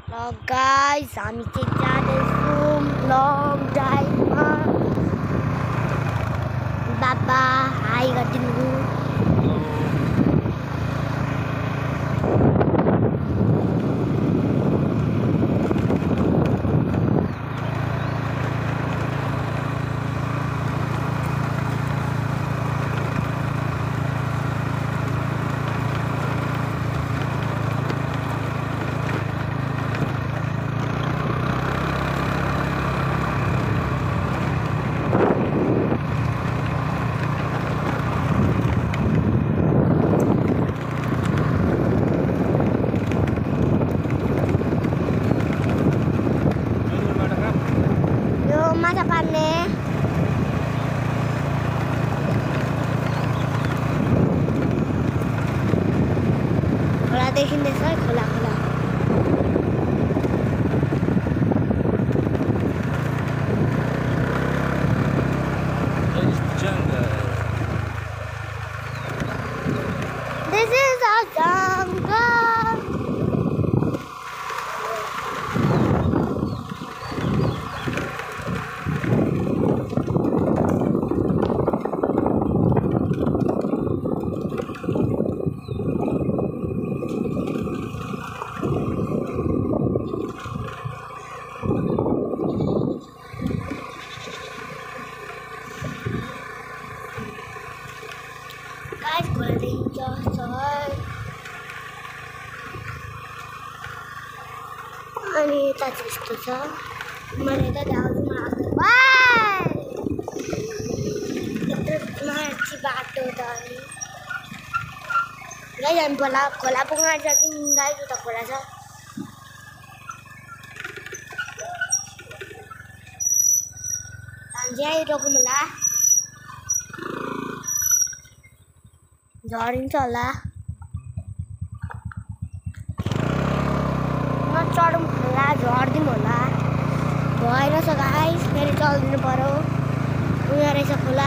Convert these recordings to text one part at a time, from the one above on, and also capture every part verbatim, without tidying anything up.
Hello guys, हामी चाहिँ जाँदैछौँ लङ ड्राइभमा। बाबा हाई गरिदिनु। माछा पार्ने खोला देखिँदैछ है, खोला खोला This is our jungle. Guys, going just अनि यता त्यस्तो छ। मैले त दाउमा वाइ यत्रो माथि बाटो त अनि गाइस हामी खोला खोला पुग्न आँटिसक्यौँ। गाइस उता खोला छ। हामी चाहिँ रोकौँ होला, झरिन्छ होला। नचढौँ होला, झर्दिउँ होला। भएन छ गाइस, फेरि चल्दिनु पर्यो। उयो रहेछ खोला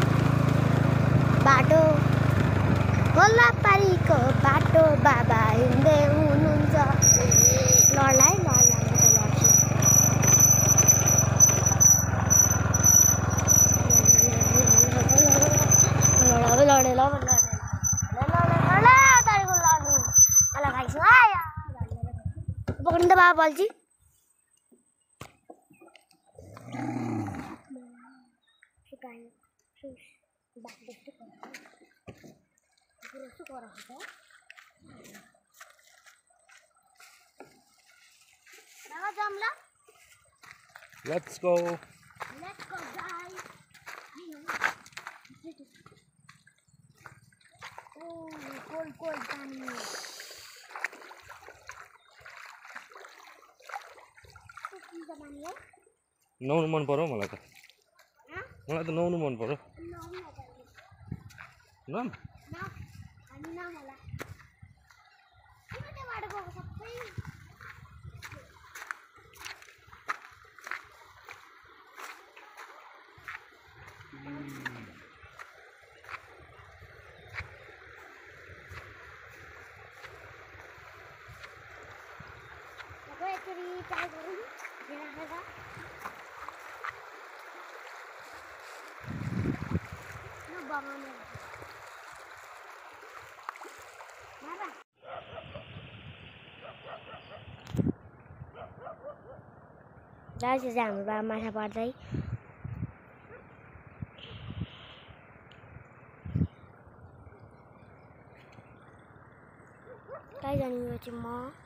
बाटो, खोला पारीको बाटो। बाबा हिँड्दै हुनुहुन्छ। लड्ला है, लड्ला म त लड्छु। लडे ल लडे पकड्नु त बाबा बल्छी। Let's go. Let's go, guys. Oh, cold, cold पानी। नुहाउनु मन पर्यो मलाई त। मलाई त नुहाउनु मन पर्यो। नुहाउँ गाइस चाहिँ हाम्रो बाबा माछा पार्दै गाइस। अनि यो चाहिँ म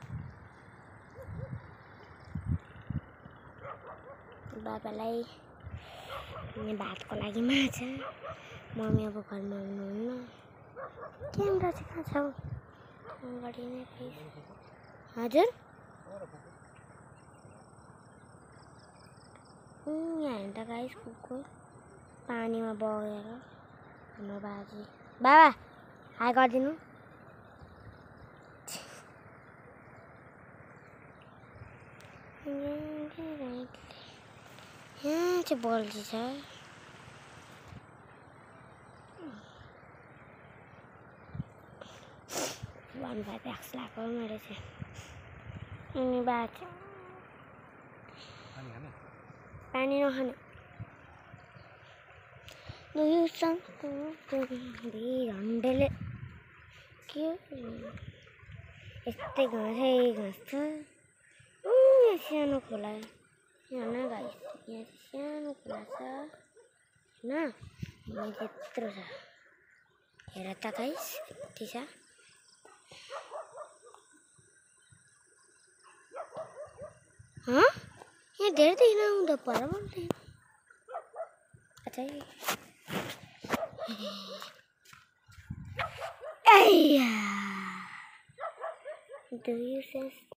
बाबालाई भातको लागि माछा। मम्मी अब घरमा हुनुहुन्न। क्यामेरा चाहिँ कहाँ छ? अगाडि नै हजुर यहाँ हेर्नु त गाइस, कुकुर पानीमा बगेर हाम्रो बाजी। बाबा हाई गरिदिनु। यहाँ चाहिँ बल्छी छ। वान फाइभ एक्स लगाएको मेरो चाहिँ। ini baca pani nahane दुई संको भी रंडले क्यों इतने घास है ये घास था ये सियानो खोला है यहाँ ना गाइस ये सियानो खोला था ना ये जितना सा ये रहता गाइस कितना सा हाँ ये देर देना हूँ दोपहर बोलते हैं अच्छा ये Ayah, do you sense